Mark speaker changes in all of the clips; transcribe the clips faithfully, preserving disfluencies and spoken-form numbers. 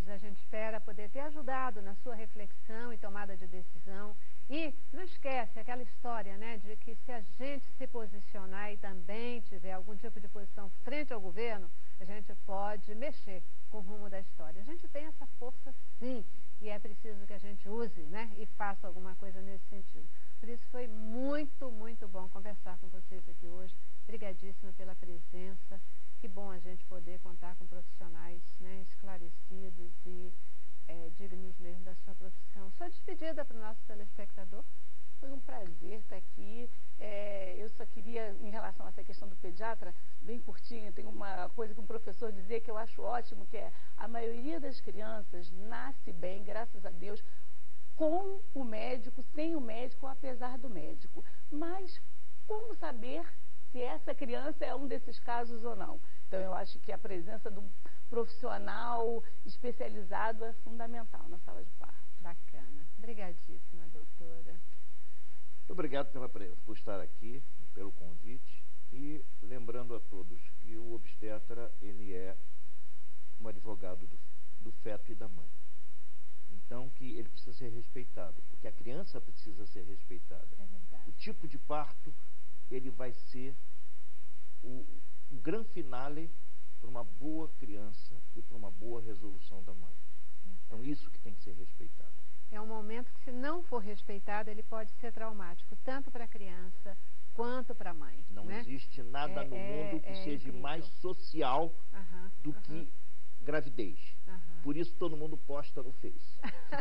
Speaker 1: doutores. A gente espera poder ter ajudado na sua reflexão e tomada de decisão. E não esquece aquela história, né, de que se a gente se posicionar e também tiver algum tipo de posição frente ao governo, a gente pode mexer com o rumo da história. A gente tem essa força sim, e é preciso que a gente use, né, e faça alguma coisa nesse sentido. Por isso foi muito, muito bom conversar com vocês aqui hoje. Obrigadíssima pela presença. Que bom a gente poder contar com profissionais, né, esclarecidos e é, dignos mesmo da sua profissão. Sua despedida para o nosso telespectador.
Speaker 2: Foi um prazer estar aqui. É, eu só queria, em relação a essa questão do pediatra, bem curtinho, tem uma coisa que um professor dizia que eu acho ótimo, que é a maioria das crianças nasce bem, graças a Deus, com o médico, sem o médico, apesar do médico. Mas como saber se essa criança é um desses casos ou não? Então eu acho que a presença de um profissional especializado é fundamental na sala de parto.
Speaker 1: Bacana. Obrigadíssima, doutora.
Speaker 3: Muito obrigado pela, por estar aqui, pelo convite, e lembrando a todos que o obstetra, ele é um advogado do, do feto e da mãe. Então, que ele precisa ser respeitado, porque a criança precisa ser respeitada.
Speaker 1: É verdade.
Speaker 3: O tipo de parto, ele vai ser o, o grande finale para uma boa criança e para uma boa resolução da mãe. Então, isso que tem que ser respeitado.
Speaker 1: É um momento que, se não for respeitado, ele pode ser traumático, tanto para a criança quanto para a mãe.
Speaker 3: Não
Speaker 1: né?
Speaker 3: existe nada
Speaker 1: é,
Speaker 3: no
Speaker 1: é,
Speaker 3: mundo que
Speaker 1: é
Speaker 3: seja
Speaker 1: incrível.
Speaker 3: mais social
Speaker 1: Uhum,
Speaker 3: do
Speaker 1: uhum.
Speaker 3: que gravidez.
Speaker 1: Uhum.
Speaker 3: Por isso todo mundo posta no Face.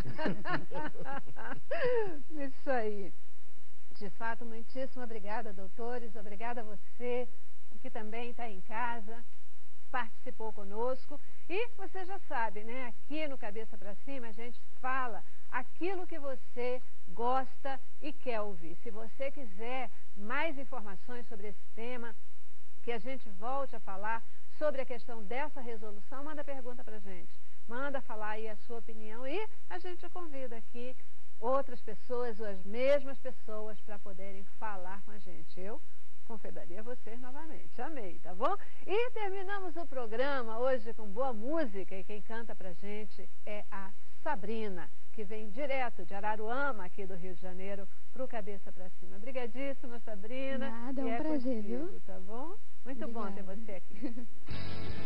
Speaker 1: Isso aí. De fato, muitíssimo obrigada, doutores. Obrigada a você, que também está em casa, participou conosco. E você já sabe, né? Aqui no Cabeça para Cima a gente fala aquilo que você gosta e quer ouvir. Se você quiser mais informações sobre esse tema, que a gente volte a falar sobre a questão dessa resolução, manda pergunta para a gente. Manda falar aí a sua opinião e a gente convida aqui outras pessoas ou as mesmas pessoas para poderem falar com a gente. Eu convidaria vocês novamente. Amei, tá bom? E terminamos o programa hoje com boa música, e quem canta pra gente é a Sabrina, que vem direto de Araruama, aqui do Rio de Janeiro, pro Cabeça pra Cima. Obrigadíssima, Sabrina.
Speaker 4: Nada, é um
Speaker 1: e é
Speaker 4: prazer,
Speaker 1: contigo,
Speaker 4: viu?
Speaker 1: Tá bom? Muito
Speaker 4: Obrigada.
Speaker 1: bom ter você aqui.